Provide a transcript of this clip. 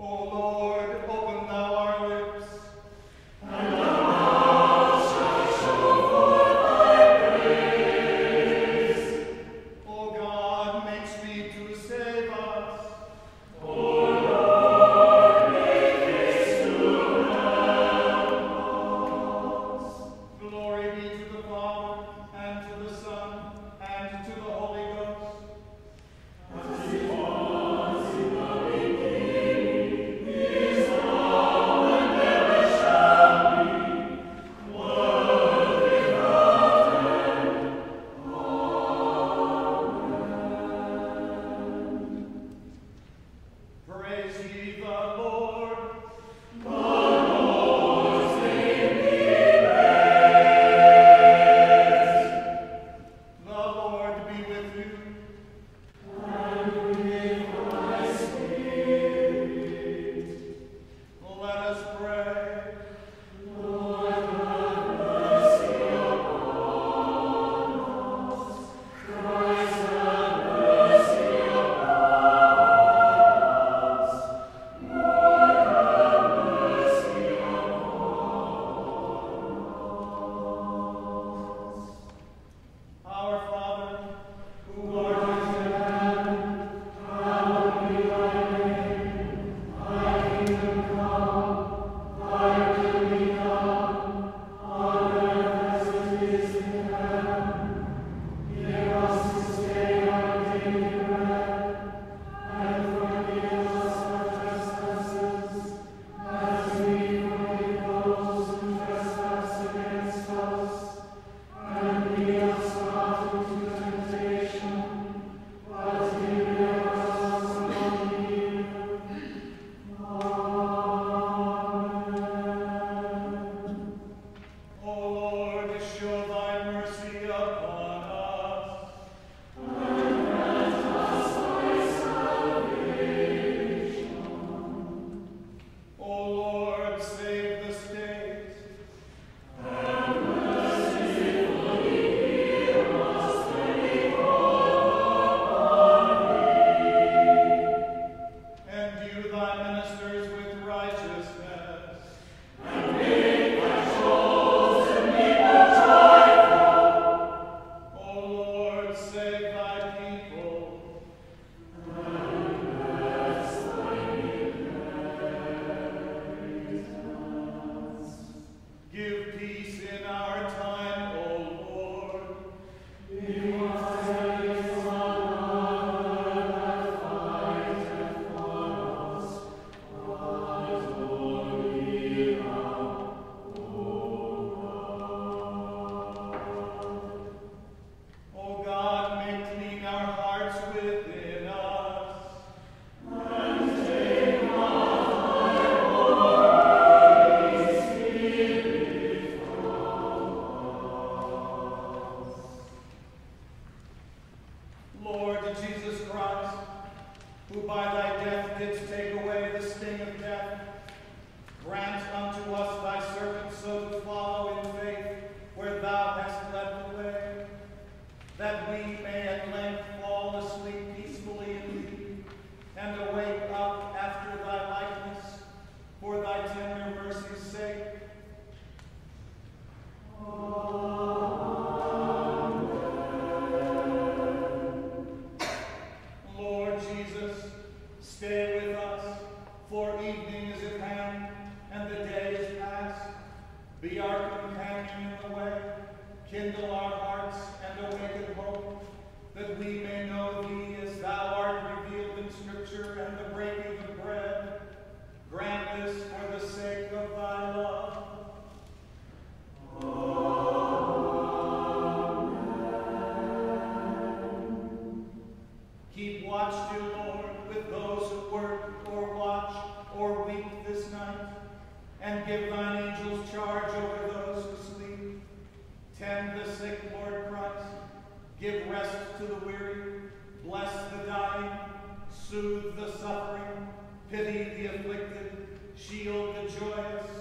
O Lord, open thou our lips, and our mouths shall show forth thy praise. O God, make speed to save us. O Lord, make haste to help us. Glory be to the Father, and to the Son, and to the Holy Ghost. As it was in the beginning, is now, and ever shall be, world without end. Amen. Praise ye the Lord. The Lord's name be praised. The Lord be with you. And with thy spirit. Let us pray. Lord, have mercy upon us. Christ, have mercy upon us. Lord, have mercy upon us. Our Father, who art Lord, in heaven, hallowed be thy name. Thy kingdom come, thy will be done, on earth as it is in heaven. Give us this day our daily bread, and forgive us our trespasses, as we forgive those who trespass against us. And lead us not into temptation, but deliver us from evil. Amen. O Lord, show thy mercy upon us. And grant us thy salvation. O Lord, save the state. And mercifully hear us when we call upon thee. Endue thy ministers with righteousness. And make thy chosen people joyful. O Lord, save thy people. And bless thy inheritance. Give peace in our time, O Lord. Because there is one another that fighteth for us, but only thou, O God. O God, make clean our hearts within us. And take not thy Holy Spirit from us. Lord Jesus Christ, who by thy death didst take away the sting of death, grant unto us thy servants so to follow in faith where thou hast led the way, that we may at length fall asleep peacefully in thee, and awake up after thy likeness, for thy tender mercy's sake. Lord Jesus, stay with us, for evening is at hand, and the day is past. Be our companion in the way, kindle our hearts, and awaken hope, that we may know thee as thou art revealed in Scripture and the breaking of bread. Grant this for the sake of thy love. Keep watch, dear Lord, with those who work or watch or weep this night, and give thine angels charge over those who sleep. Tend the sick, Lord Christ. Give rest to the weary. Bless the dying. Soothe the suffering. Pity the afflicted. Shield the joyous.